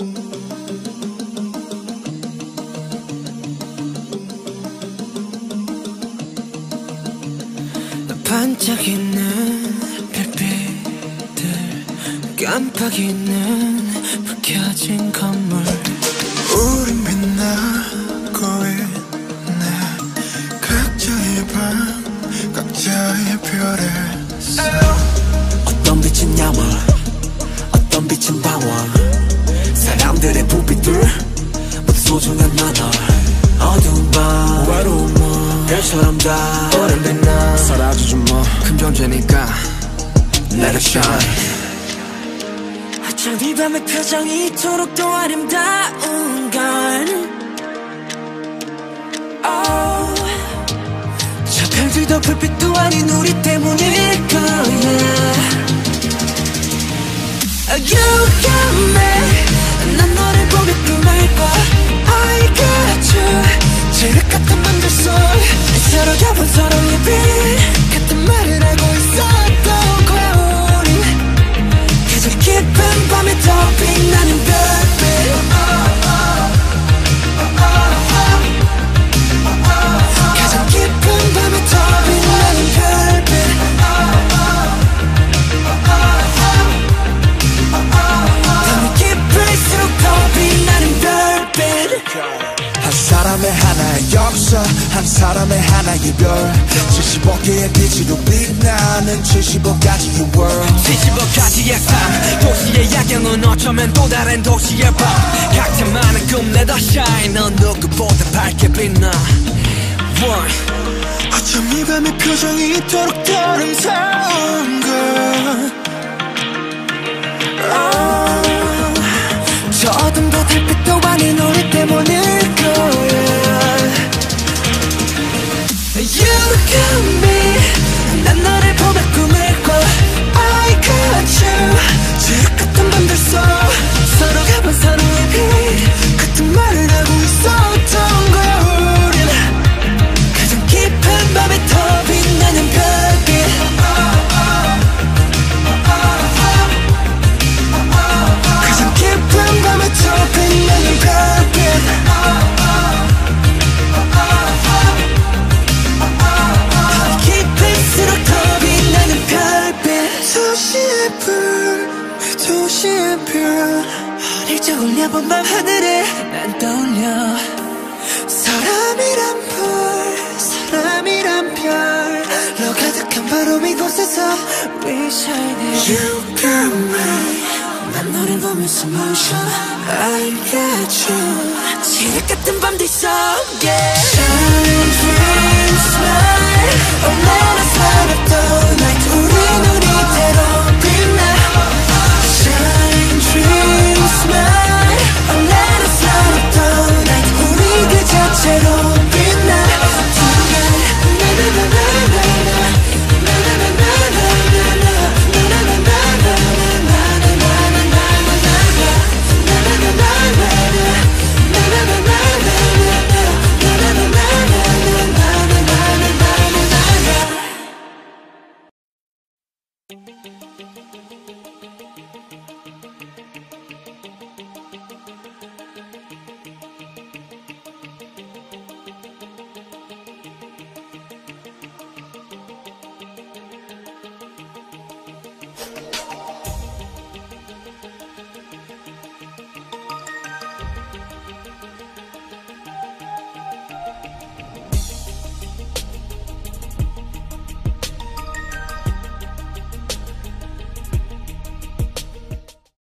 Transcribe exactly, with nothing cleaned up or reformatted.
반짝이는 별빛들 깜빡이는 불 켜진 건물 우린 빛나고 있네 각자의 방 각자의 별에 어떤 빛은 야물 어떤 빛은 방황 사람들의 부비들 모두 소중한 나널 어두운 밤 외로운 밤 별처럼 다 오랜 빛나 사라지지 뭐 큰 존재니까 Let it shine 어쩜 이 밤의 표정이 이토록 또 아름다운 걸 oh. 저 별들도 불빛도 아닌 우리 때문일 거야 You got me 난 너를 보며 꿈을 꿔 I got you 지륵 같은 밤들 속 서로가 본 서로의 빛 같은 말을 하고 있었던 거야 우린 가장 깊은 밤에 더 빛나는 별빛 가장 깊은 밤에 더 빛나는 별빛 밤이 깊을수록 더 빛나는 별빛 한 사람의 하나의 역사 한 사람의 하나의 별 칠십오 개의 빛으로 빛나는 칠십오 가지의 world 칠십오 가지의 삶 도시의 야경은 어쩌면 또 다른 도시의 밤 각자 많은 꿈 let us shine 넌 누구보다 밝게 빛나 One 어쩜 이 밤의 표정이 이토록 더 아름다운 걸 oh. 저 어둠도 달빛도 아닌 우리 때문일 거야 You got me 난 너를 보며 꿈을 꿔 I got you 지옥 같은 밤들 속 서로가 본 서로의 빛 같은 말을 하고 있었던 거야 우린 가장 깊은 밤에 더 빛나는 별빛 가장 깊은 밤에 더 빛나는 별빛 깊을수록 더 빛나는 별빛 도시의 불 도시의 별 어릴 적 올려본 밤 하늘에 난 떠올려 사람이란 불 사람이란 별로 가득한 바로 이곳에서 We shining You got me 난 너를 보면서 motion I got you 지옥 같은 밤들 속에 Shine, dream, smile Oh let us light up the night 우리